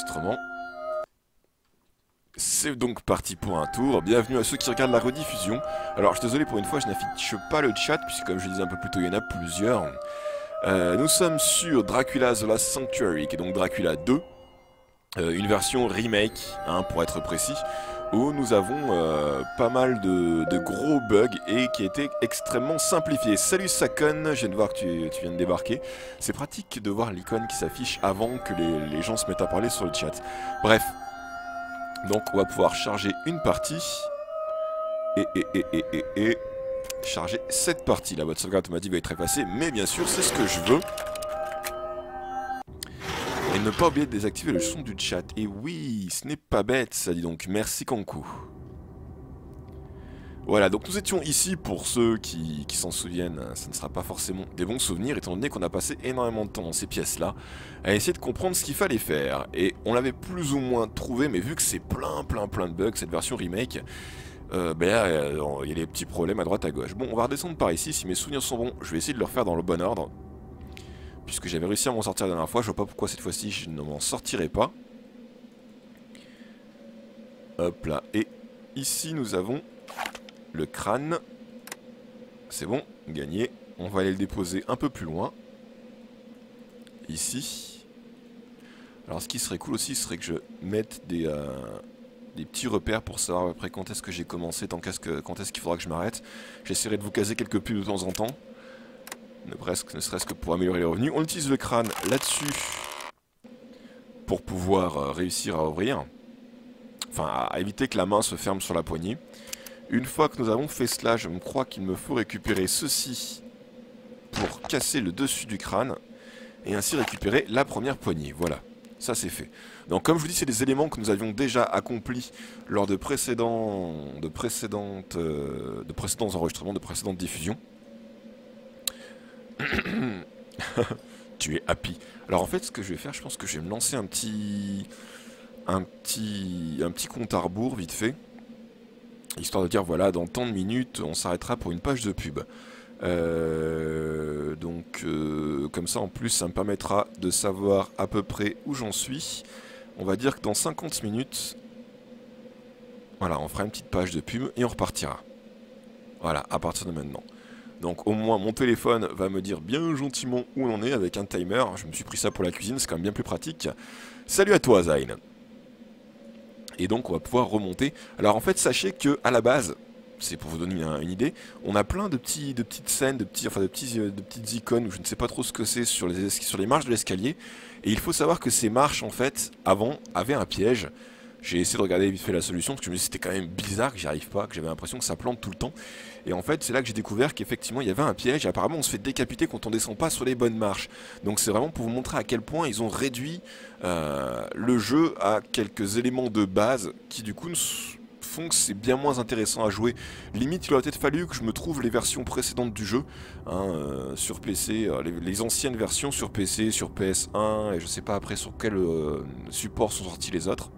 l'enregistrement. C'est donc parti pour un tour, bienvenue à ceux qui regardent la rediffusion. Alors je suis désolé pour une fois, je n'affiche pas le chat, puisque comme je disais un peu plus tôt, il y en a plusieurs. Nous sommes sur Dracula The Last Sanctuary, qui est donc Dracula 2, une version remake, hein, pour être précis, où nous avons pas mal de gros bugs et qui a été extrêmement simplifié. Salut Sakon, je viens de voir que tu viens de débarquer. C'est pratique de voir l'icône qui s'affiche avant que les gens se mettent à parler sur le chat. Bref. Donc on va pouvoir charger une partie et charger cette partie. Là, votre sauvegarde automatique va être effacée, mais bien sûr c'est ce que je veux. Et ne pas oublier de désactiver le son du chat. Et oui, ce n'est pas bête ça, dit donc. Merci Kankou. Voilà, donc nous étions ici, pour ceux qui s'en souviennent, ça ne sera pas forcément des bons souvenirs, étant donné qu'on a passé énormément de temps dans ces pièces-là, à essayer de comprendre ce qu'il fallait faire. Et on l'avait plus ou moins trouvé, mais vu que c'est plein de bugs, cette version remake, il y a des petits problèmes à droite à gauche. Bon, on va redescendre par ici, si mes souvenirs sont bons, je vais essayer de le refaire dans le bon ordre. Puisque j'avais réussi à m'en sortir la dernière fois, je vois pas pourquoi cette fois-ci je ne m'en sortirai pas. Hop là, et ici nous avons... le crâne, c'est bon, gagné. On va aller le déposer un peu plus loin. Ici. Alors ce qui serait cool aussi, ce serait que je mette des petits repères pour savoir après quand est-ce que j'ai commencé, quand est-ce qu'il faudra que je m'arrête. J'essaierai de vous caser quelques pubs de temps en temps. Ne serait-ce que pour améliorer les revenus. On utilise le crâne là-dessus pour pouvoir réussir à ouvrir. Enfin, à éviter que la main se ferme sur la poignée. Une fois que nous avons fait cela, je me crois qu'il me faut récupérer ceci pour casser le dessus du crâne et ainsi récupérer la première poignée. Voilà, ça c'est fait. Donc comme je vous dis, c'est des éléments que nous avions déjà accomplis lors de précédents enregistrements, de précédentes diffusions. Tu es happy. Alors en fait, ce que je vais faire, je pense que je vais me lancer un petit compte à rebours vite fait. Histoire de dire, voilà, dans tant de minutes, on s'arrêtera pour une page de pub. Comme ça, en plus, ça me permettra de savoir à peu près où j'en suis. On va dire que dans 50 minutes, voilà, on fera une petite page de pub et on repartira. Voilà, à partir de maintenant. Donc au moins, mon téléphone va me dire bien gentiment où on en est avec un timer. Je me suis pris ça pour la cuisine, c'est quand même bien plus pratique. Salut à toi, Zayn. Et donc on va pouvoir remonter. Alors en fait sachez que à la base, c'est pour vous donner une idée, on a plein de petites scènes, de petites icônes où je ne sais pas trop ce que c'est sur les marches de l'escalier. Et il faut savoir que ces marches en fait avant avaient un piège. J'ai essayé de regarder vite fait la solution parce que je me dis c'était quand même bizarre que j'y arrive pas, que j'avais l'impression que ça plante tout le temps. Et en fait c'est là que j'ai découvert qu'effectivement il y avait un piège et apparemment on se fait décapiter quand on descend pas sur les bonnes marches. Donc c'est vraiment pour vous montrer à quel point ils ont réduit le jeu à quelques éléments de base qui du coup font que c'est bien moins intéressant à jouer. Limite il aurait peut-être fallu que je me trouve les versions précédentes du jeu sur PC, les anciennes versions sur PC, sur PS1 et je sais pas après sur quel support sont sortis les autres.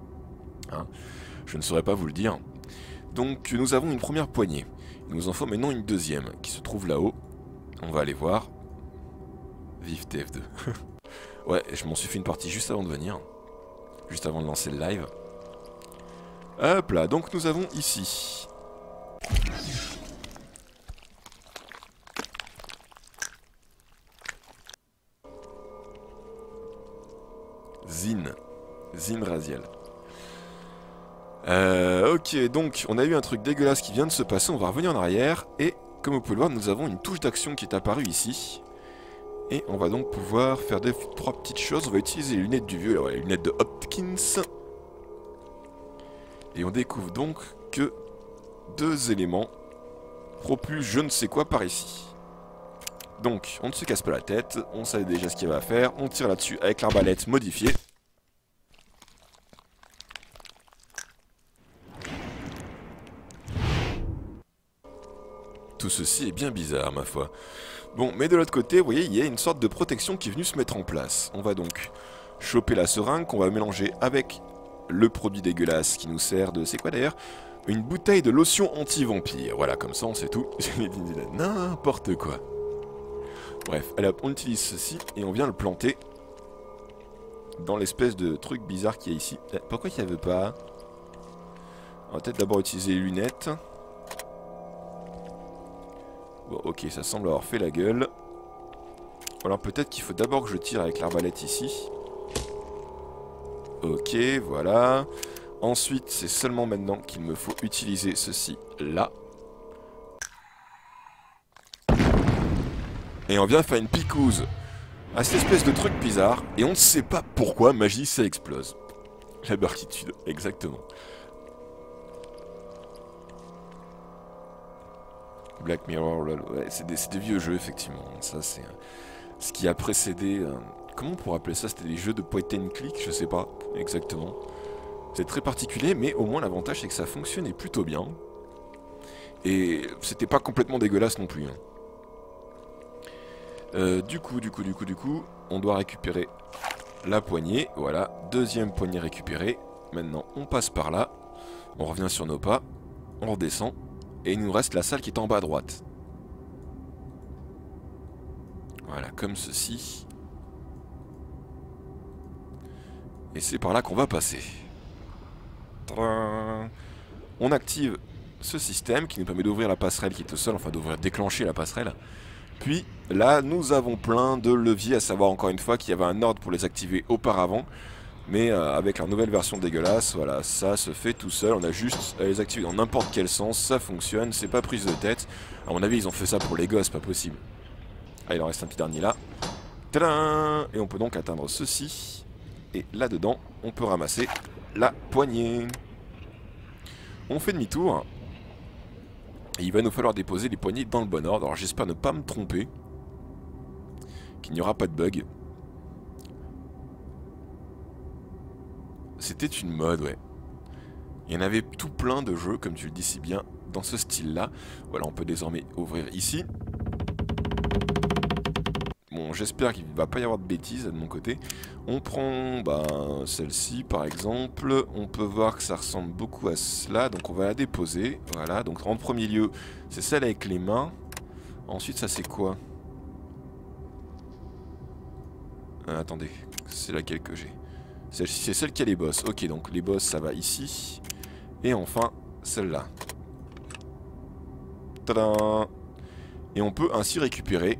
Je ne saurais pas vous le dire. Donc nous avons une première poignée. Il nous en faut maintenant une deuxième qui se trouve là-haut. On va aller voir. Vive TF2. Ouais, je m'en suis fait une partie juste avant de venir. Juste avant de lancer le live. Hop là, donc nous avons ici. Zine Raziel. Ok, donc on a eu un truc dégueulasse qui vient de se passer, on va revenir en arrière, et comme vous pouvez le voir, nous avons une touche d'action qui est apparue ici. Et on va donc pouvoir faire trois petites choses, on va utiliser les lunettes du vieux, alors, les lunettes de Hopkins. Et on découvre donc que deux éléments propulsent je ne sais quoi par ici. Donc, on ne se casse pas la tête, on sait déjà ce qu'il va à faire, on tire là-dessus avec l'arbalète modifiée. Tout ceci est bien bizarre, ma foi. Bon, mais de l'autre côté, vous voyez, il y a une sorte de protection qui est venue se mettre en place. On va donc choper la seringue qu'on va mélanger avec le produit dégueulasse qui nous sert de... C'est quoi d'ailleurs? Une bouteille de lotion anti-vampire. Voilà, comme ça on sait tout. N'importe quoi. Bref, allez hop, on utilise ceci et on vient le planter dans l'espèce de truc bizarre qu'il y a ici. Pourquoi il n'y veut pas? On va peut-être d'abord utiliser les lunettes. Bon, ok, ça semble avoir fait la gueule. Alors peut-être qu'il faut d'abord que je tire avec l'arbalète ici. Ok, voilà. Ensuite, c'est seulement maintenant qu'il me faut utiliser ceci là. Et on vient faire une picouse à cette espèce de truc bizarre. Et on ne sait pas pourquoi, magie, ça explose. La barquitude, exactement. Black Mirror, lol. Ouais, c'est des vieux jeux, effectivement. Ça, c'est ce qui a précédé... comment on pourrait appeler ça? C'était des jeux de point and click, je sais pas exactement. C'est très particulier, mais au moins l'avantage c'est que ça fonctionnait plutôt bien. Et c'était pas complètement dégueulasse non plus. Du coup, on doit récupérer la poignée. Voilà, deuxième poignée récupérée. Maintenant, on passe par là. On revient sur nos pas. On redescend. Et il nous reste la salle qui est en bas à droite. Voilà, comme ceci. Et c'est par là qu'on va passer. Tadam. On active ce système qui nous permet d'ouvrir la passerelle qui est au sol, enfin déclencher la passerelle. Puis là, nous avons plein de leviers, à savoir encore une fois qu'il y avait un ordre pour les activer auparavant. Mais avec la nouvelle version dégueulasse, voilà, ça se fait tout seul. On a juste à les activer dans n'importe quel sens, ça fonctionne, c'est pas prise de tête. À mon avis, ils ont fait ça pour les gosses, pas possible. Ah, il en reste un petit dernier là. Tadam! Et on peut donc atteindre ceci. Et là-dedans, on peut ramasser la poignée. On fait demi-tour. Et il va nous falloir déposer les poignées dans le bon ordre. Alors j'espère ne pas me tromper. Qu'il n'y aura pas de bug. C'était une mode, ouais. Il y en avait tout plein de jeux, comme tu le dis si bien, dans ce style-là. Voilà, on peut désormais ouvrir ici. Bon, j'espère qu'il ne va pas y avoir de bêtises de mon côté. On prend celle-ci, par exemple. On peut voir que ça ressemble beaucoup à cela, donc on va la déposer. Voilà, donc en premier lieu, c'est celle avec les mains. Ensuite, ça c'est quoi? Attendez, c'est laquelle que j'ai? Celle-ci, c'est celle qui a les bosses. Ok, donc les bosses, ça va ici. Et enfin, celle-là. Tadam! Et on peut ainsi récupérer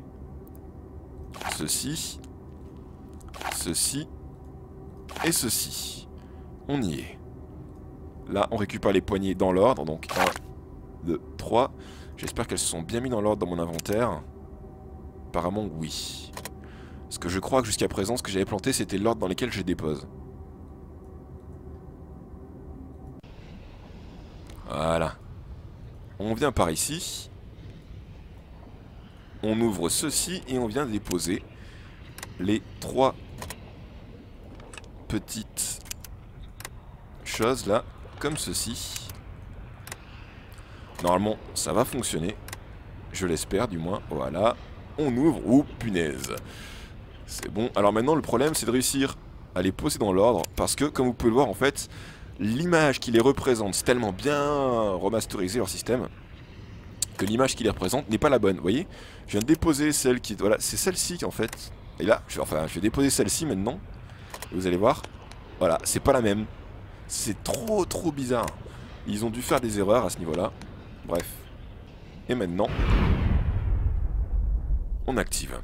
ceci, ceci et ceci. On y est. Là, on récupère les poignées dans l'ordre. Donc 1, 2, 3. J'espère qu'elles se sont bien mises dans l'ordre dans mon inventaire. Apparemment, oui. Parce que je crois que jusqu'à présent, ce que j'avais planté, c'était l'ordre dans lequel je dépose. Voilà. On vient par ici. On ouvre ceci et on vient déposer les 3 petites choses là, comme ceci. Normalement, ça va fonctionner. Je l'espère du moins. Voilà. On ouvre. Ouh, punaise. C'est bon. Alors maintenant, le problème, c'est de réussir à les poser dans l'ordre. Parce que, comme vous pouvez le voir, en fait, l'image qui les représente, c'est tellement bien remasterisé leur système que l'image qui les représente n'est pas la bonne. Vous voyez, je viens de déposer celle qui... Voilà, c'est celle-ci en fait. Et là, je vais déposer celle-ci maintenant. Et vous allez voir. Voilà, c'est pas la même. C'est trop bizarre. Ils ont dû faire des erreurs à ce niveau-là. Bref. Et maintenant, on active.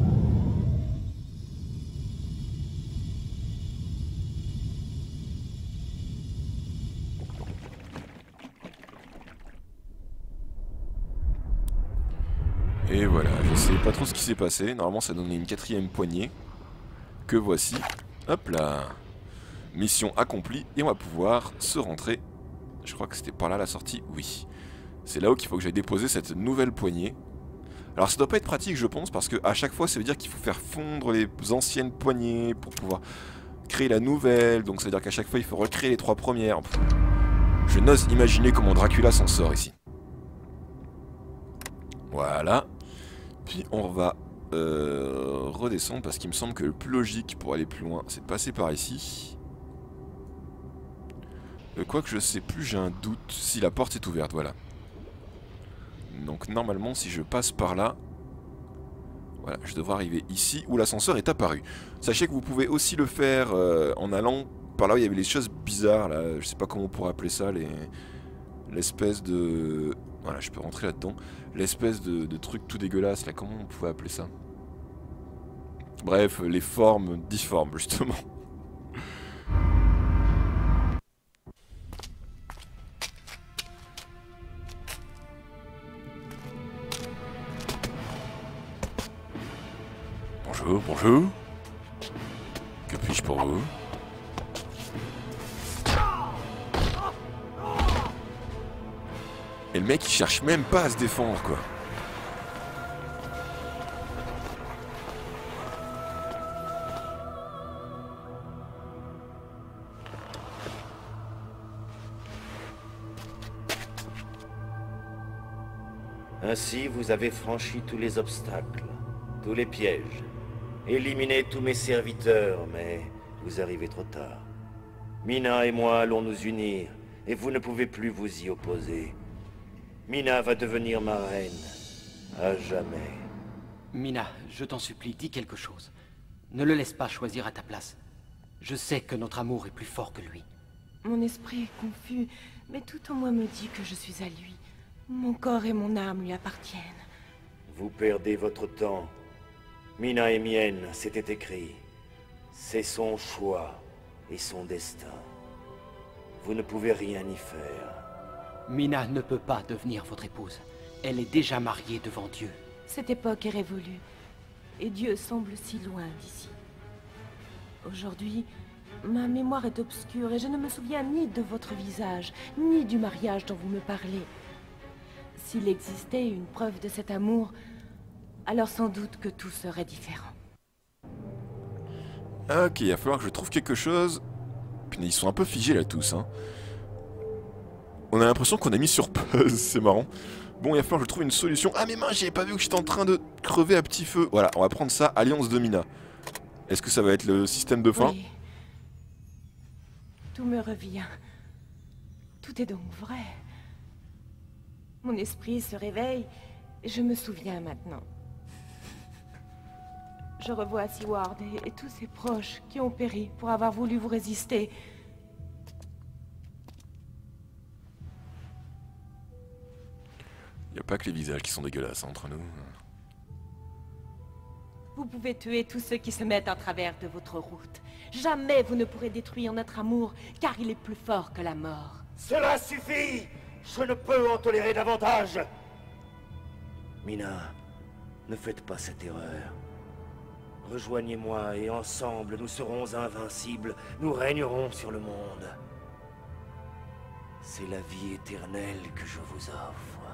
Et voilà, je sais pas trop ce qui s'est passé. Normalement, ça donnait une 4e poignée. Que voici. Hop là. Mission accomplie. Et on va pouvoir se rentrer. Je crois que c'était par là la sortie. Oui. C'est là-haut qu'il faut que j'aille déposer cette nouvelle poignée. Alors ça doit pas être pratique, je pense, parce que à chaque fois, ça veut dire qu'il faut faire fondre les anciennes poignées pour pouvoir créer la nouvelle. Donc ça veut dire qu'à chaque fois, il faut recréer les 3 premières. Je n'ose imaginer comment Dracula s'en sort ici. Voilà. Puis on va redescendre parce qu'il me semble que le plus logique pour aller plus loin, c'est de passer par ici. Quoique je sais plus, j'ai un doute si la porte est ouverte, voilà. Donc normalement, si je passe par là, Voilà, je devrais arriver ici où l'ascenseur est apparu. Sachez que vous pouvez aussi le faire en allant par là où il y avait les choses bizarres, là, je sais pas comment on pourrait appeler ça, l'espèce de... Voilà, je peux rentrer là-dedans. L'espèce de truc tout dégueulasse, là, comment on pouvait appeler ça? Bref, les formes difformes, justement. Bonjour, bonjour. Que puis-je pour vous? Et le mec il cherche même pas à se défendre quoi. Ainsi, vous avez franchi tous les obstacles, tous les pièges, éliminé tous mes serviteurs, mais vous arrivez trop tard. Mina et moi allons nous unir, et vous ne pouvez plus vous y opposer. Mina va devenir ma reine, à jamais. Mina, je t'en supplie, dis quelque chose. Ne le laisse pas choisir à ta place. Je sais que notre amour est plus fort que lui. Mon esprit est confus, mais tout en moi me dit que je suis à lui. Mon corps et mon âme lui appartiennent. Vous perdez votre temps. Mina est mienne, c'était écrit. C'est son choix et son destin. Vous ne pouvez rien y faire. Mina ne peut pas devenir votre épouse. Elle est déjà mariée devant Dieu. Cette époque est révolue, et Dieu semble si loin d'ici. Aujourd'hui, ma mémoire est obscure et je ne me souviens ni de votre visage, ni du mariage dont vous me parlez. S'il existait une preuve de cet amour, alors sans doute que tout serait différent. Ok, il va falloir que je trouve quelque chose. Putain, ils sont un peu figés là tous, hein. On a l'impression qu'on a mis sur pause, c'est marrant. Bon, il va falloir que je trouve une solution. Ah mais mince, j'avais pas vu que j'étais en train de crever à petit feu. Voilà, on va prendre ça, Alliance de Mina. Est-ce que ça va être le système de fin? Oui. Tout me revient. Tout est donc vrai. Mon esprit se réveille, et je me souviens maintenant. Je revois Seward et tous ses proches qui ont péri pour avoir voulu vous résister. Y a pas que les visages qui sont dégueulasses hein, entre nous. Vous pouvez tuer tous ceux qui se mettent en travers de votre route. Jamais vous ne pourrez détruire notre amour, car il est plus fort que la mort. Cela suffit! Je ne peux en tolérer davantage! Mina, ne faites pas cette erreur. Rejoignez-moi et ensemble nous serons invincibles. Nous régnerons sur le monde. C'est la vie éternelle que je vous offre.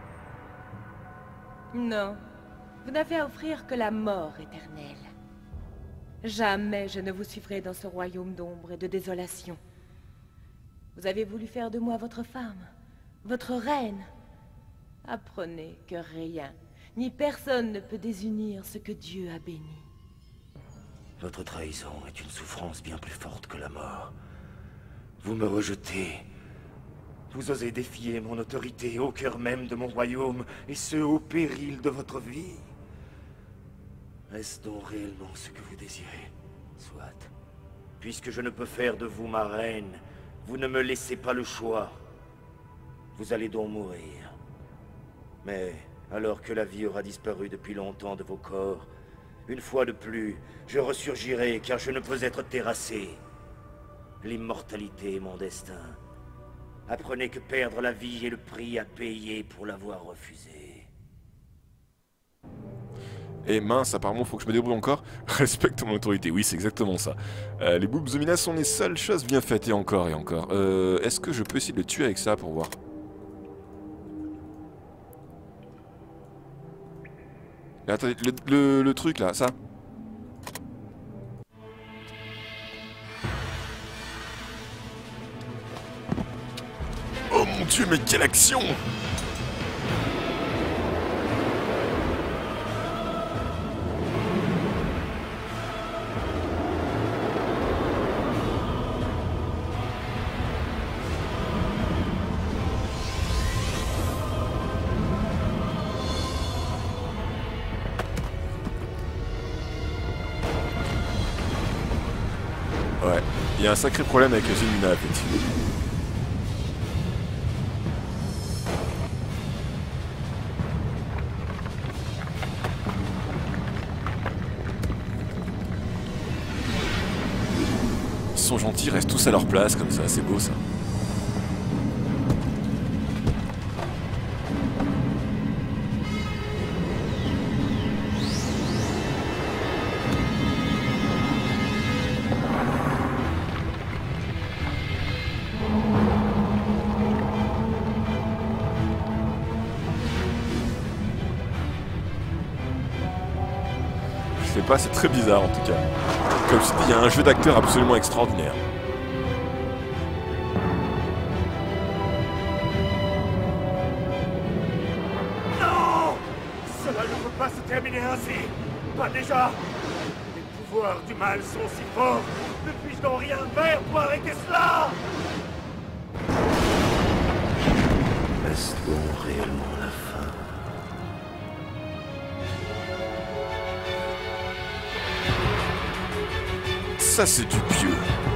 Non, vous n'avez à offrir que la mort éternelle. Jamais je ne vous suivrai dans ce royaume d'ombre et de désolation. Vous avez voulu faire de moi votre femme, votre reine. Apprenez que rien, ni personne ne peut désunir ce que Dieu a béni. Votre trahison est une souffrance bien plus forte que la mort. Vous me rejetez. Vous osez défier mon autorité au cœur même de mon royaume, et ce au péril de votre vie. Est-ce donc réellement ce que vous désirez? Soit. Puisque je ne peux faire de vous ma reine, vous ne me laissez pas le choix. Vous allez donc mourir. Mais, alors que la vie aura disparu depuis longtemps de vos corps, une fois de plus, je ressurgirai car je ne peux être terrassé. L'immortalité est mon destin. Apprenez que perdre la vie est le prix à payer pour l'avoir refusé. Et mince, apparemment faut que je me débrouille encore. Respecte mon autorité, oui c'est exactement ça. Les boobs de Mina sont les seules choses bien faites et encore et encore. Est-ce que je peux essayer de le tuer avec ça pour voir? Mais attendez, le truc là, ça. Oh mon dieu, mais quelle action! a un sacré problème avec les Illuminati, effectivement. Ils sont gentils, ils restent tous à leur place, comme ça, c'est beau ça. Je sais pas, c'est très bizarre en tout cas. Comme je te dis, il y a un jeu d'acteur absolument extraordinaire. Non! Cela ne peut pas se terminer ainsi! Pas déjà! Les pouvoirs du mal sont si forts! Ne puis-je donc rien faire pour arrêter cela? Est-ce donc réellement la fin? Ça c'est du pieux.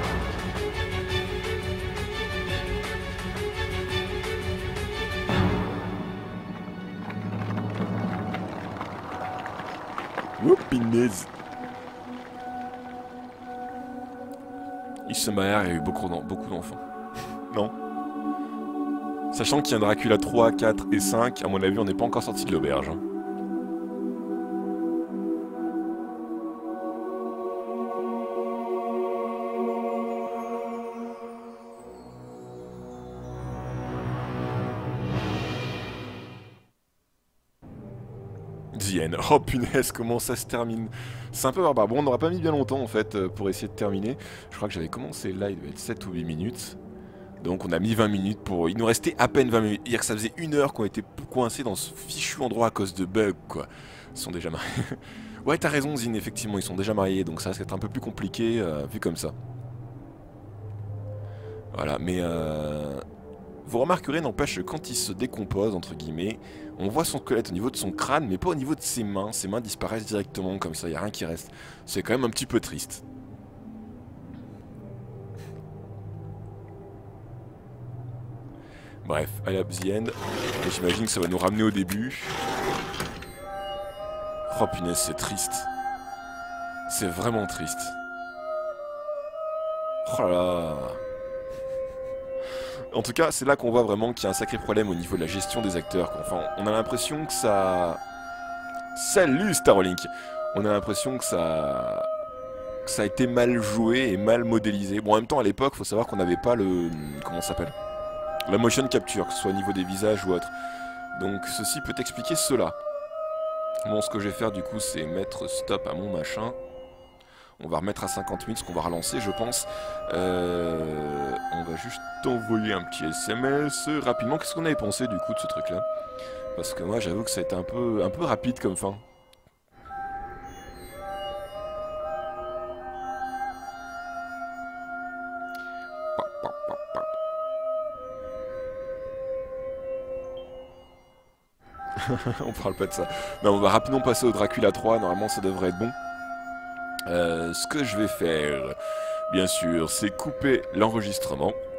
Oh, pinaise. Il se marre, il y a eu beaucoup d'enfants. Non. Sachant qu'il y a un Dracula 3, 4 et 5, à mon avis on n'est pas encore sorti de l'auberge. Hein. Oh punaise, comment ça se termine? C'est un peu barbare. Bon, on n'aura pas mis bien longtemps en fait pour essayer de terminer. Je crois que j'avais commencé là, il devait être 7 ou 8 minutes. Donc on a mis 20 minutes pour... Il nous restait à peine 20 minutes. C'est-à-dire que ça faisait 1 heure qu'on était coincés dans ce fichu endroit à cause de bugs, quoi. Ils sont déjà mariés. Ouais, t'as raison, Zine, effectivement, ils sont déjà mariés. Donc ça va être un peu plus compliqué vu comme ça. Voilà, mais... Vous remarquerez, n'empêche, quand il se décompose, entre guillemets, on voit son squelette au niveau de son crâne, mais pas au niveau de ses mains. Ses mains disparaissent directement, comme ça, il n'y a rien qui reste. C'est quand même un petit peu triste. Bref, allez à The End. Et j'imagine que ça va nous ramener au début. Oh punaise, c'est triste. C'est vraiment triste. Oh là là. En tout cas, c'est là qu'on voit vraiment qu'il y a un sacré problème au niveau de la gestion des acteurs. Enfin, on a l'impression que ça... Salut Starlink! On a l'impression que ça a été mal joué et mal modélisé. Bon, en même temps, à l'époque, il faut savoir qu'on n'avait pas le... Comment ça s'appelle? La motion capture, que ce soit au niveau des visages ou autre. Donc, ceci peut expliquer cela. Bon, ce que je vais faire, du coup, c'est mettre stop à mon machin. On va remettre à 50 minutes, ce qu'on va relancer, je pense. On va juste envoyer un petit SMS rapidement. Qu'est-ce qu'on avait pensé, du coup, de ce truc-là? Parce que moi, j'avoue que ça a été un peu rapide comme fin. On parle pas de ça. Mais on va rapidement passer au Dracula 3. Normalement, ça devrait être bon. Ce que je vais faire, bien sûr, c'est couper l'enregistrement.